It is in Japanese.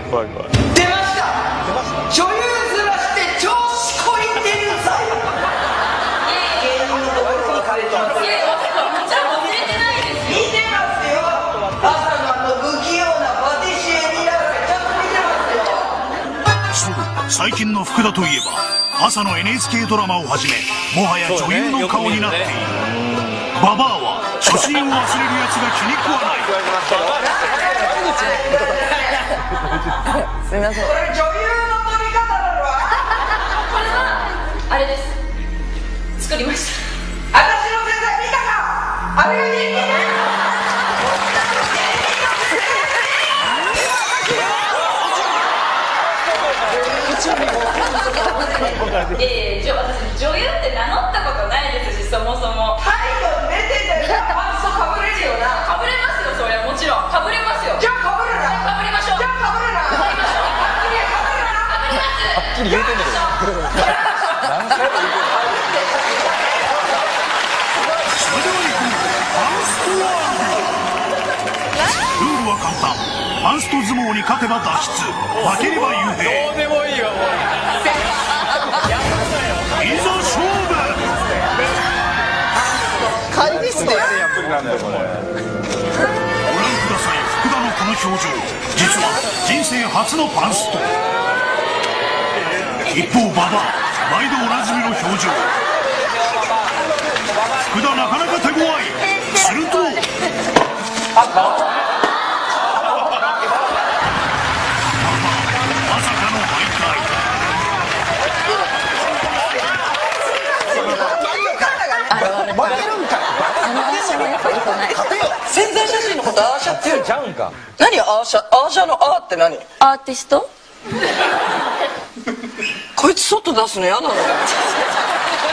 怖い怖い。 出ました女優ずらして調子こい天才。芸人のところに借りてます。 じゃあ忘れてないですよ。 見てますよ。朝の不器用なパティシエ見ながらちゃんと見てますよ。 そう、最近の福田といえば朝の NHK ドラマをはじめもはや女優の顔になっている。ババアは初心を忘れるやつが気に食わない。 すみません。 これ女優の撮り方なのはあれです。作りました。 私の先生見たか。あれが人気だ。 私女優って名乗ったことないですし、そもそも態度出ててパンストかぶれるよな。 かぶれますよ。それはもちろんかぶれますよ。 じゃあかぶるな。 かぶりましょう。 じゃあかぶるな。 かぶりましょう。 はっきり言うてんねんけど。何回も言うてんねん。 それではいこう。パンストワールド。ルールは簡単。パンスト相撲に勝てば脱出、負ければ幽閉。 どうでもいいわもう。 いざ勝負。 会議室でやっぱりなんだよこれ。 ご覧ください。福田のこの表情、実は人生初のパンスト。一方馬場、毎度おなじみの表情。福田なかなか手強い。するとまさかの敗退。 負けるんかい。宣材写真のことアーシャって言うちゃうんか。 何アーシャのアーって何。 アーティスト。 こいつ外出すの嫌なの。